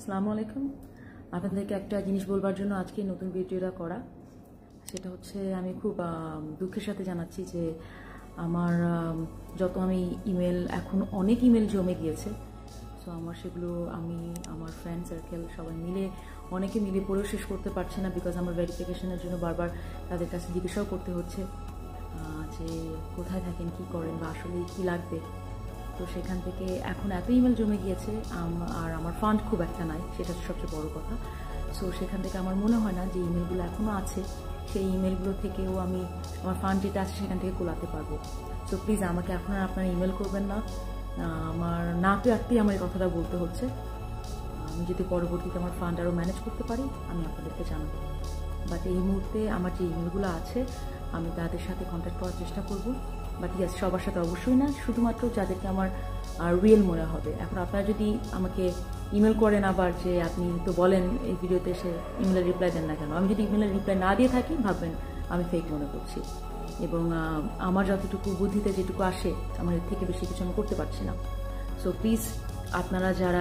আসসালামু আলাইকুম। আপনাদেরকে একটা জিনিস বলবার জন্য আজকে নতুন ভিডিওটা করা, সেটা হচ্ছে আমি খুব দুঃখের সাথে জানাচ্ছি যে আমার যত আমি ইমেল, এখন অনেক ইমেল জমে গিয়েছে। সো আমার সেগুলো আমি আমার ফ্রেন্ড সার্কেল সবাই মিলে অনেকে মিলে পড়েও শেষ করতে পারছি না, বিকজ আমার ভেরিফিকেশনের জন্য বারবার তাদের কাছে জিজ্ঞাসাও করতে হচ্ছে যে কোথায় থাকেন, কি করেন, বা আসলে কি লাগবে। তো সেখান থেকে এখন এত ইমেল জমে গিয়েছে, আর আমার ফান্ড খুব একটা নাই, সেটা হচ্ছে সবচেয়ে বড় কথা। সো সেখান থেকে আমার মনে হয় না যে ইমেলগুলো এখনও আছে, সেই ইমেলগুলো থেকেও আমি আমার ফান্ড যেটা আছে সেখান থেকে কোলাতে পারবো। সো প্লিজ আমাকে এখন আর আপনারা ইমেল করবেন না। আমার না পেয়ে আমার এই কথাটা বলতে হচ্ছে। আমি যদি পরবর্তীতে আমার ফান্ড আরও ম্যানেজ করতে পারি আমি আপনাদেরকে জানাবো, বাট এই মুহূর্তে আমার যে ইমেলগুলো আছে আমি তাদের সাথে কন্ট্যাক্ট করার চেষ্টা করবো। বাট ইয়াস, সবার সাথে অবশ্যই না, শুধুমাত্র যাদেরকে আমার রিয়েল মনে হবে। এখন আপনারা যদি আমাকে ইমেল করেন আবার যে আপনি তো বলেন এই ভিডিওতে এসে ইমেলের রিপ্লাই দেন না কেন, আমি যদি ইমেলের রিপ্লাই না দিয়ে থাকি ভাববেন আমি ফেক মনে করছি, এবং আমার যতটুকু বুদ্ধিতে যেটুকু আসে আমার এর থেকে বেশি কিছু আমি করতে পারছি না। সো প্লিজ আপনারা যারা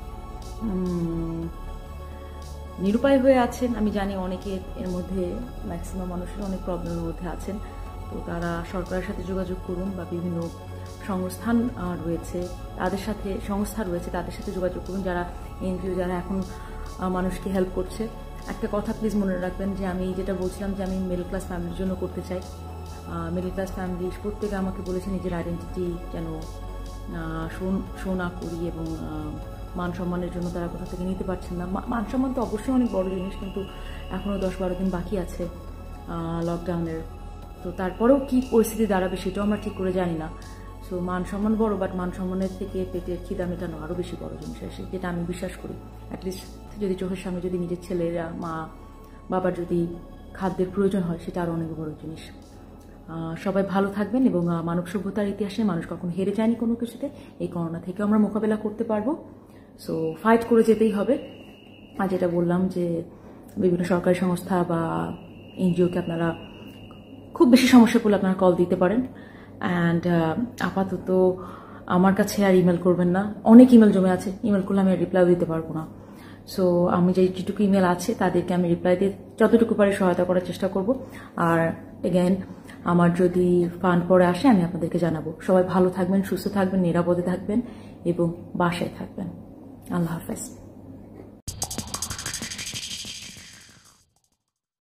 নিরুপায় হয়ে আছেন, আমি জানি অনেকে এর মধ্যে ম্যাক্সিমাম মানুষের অনেক প্রবলেমের মধ্যে আছেন, তো তারা সরকারের সাথে যোগাযোগ করুন বা বিভিন্ন সংস্থা রয়েছে তাদের সাথে যোগাযোগ করুন, যারা এনজিও, যারা এখন মানুষকে হেল্প করছে। একটা কথা প্লিজ মনে রাখবেন যে আমি যেটা বলছিলাম যে আমি মিডল ক্লাস ফ্যামিলির জন্য করতে চাই। মিডল ক্লাস ফ্যামিলি প্রত্যেকে আমাকে বলেছে নিজের আইডেন্টিটি যেন শো না করি, এবং মান সম্মানের জন্য তারা কোথা থেকে নিতে পারছেন না। মান সম্মান তো অবশ্যই অনেক বড় জিনিস, কিন্তু এখনও 10-12 দিন বাকি আছে লকডাউনের, তো তারপরেও কী পরিস্থিতি দাঁড়াবে সেটাও আমরা ঠিক করে জানি না। সো মান সম্মান বড়, বাট মান সম্মানের থেকে পেটের খিদা মেটানো আরও বেশি বড় জিনিস আছে, যেটা আমি বিশ্বাস করি। অ্যাটলিস্ট যদি চোখের সামনে যদি নিজের ছেলেরা, মা বাবার যদি খাদ্যের প্রয়োজন হয় সেটা আরও অনেক বড় জিনিস। সবাই ভালো থাকবেন, এবং মানব সভ্যতার ইতিহাসে মানুষ কখনো হেরে যায়নি কোনো কিছুতে। এই করোনা থেকে আমরা মোকাবেলা করতে পারবো। সো ফাইট করে যেতেই হবে। আর যেটা বললাম যে বিভিন্ন সরকারি সংস্থা বা এনজিওকে আপনারা খুব বেশি সমস্যা করলে আপনারা কল দিতে পারেন। অ্যান্ড আপাতত আমার কাছে আর ইমেল করবেন না, অনেক ইমেল জমে আছে, ইমেল করলে আমি আর রিপ্লাইও দিতে পারবো না। সো আমি যেটুকু ইমেল আছে তাদেরকে আমি রিপ্লাই দিয়ে যতটুকু পারি সহায়তা করার চেষ্টা করব। আর এগেন, আমার যদি ফান্ড পরে আসে আমি আপনাদেরকে জানাবো। সবাই ভালো থাকবেন, সুস্থ থাকবেন, নিরাপদে থাকবেন এবং বাসায় থাকবেন। আল্লাহ হাফেজ।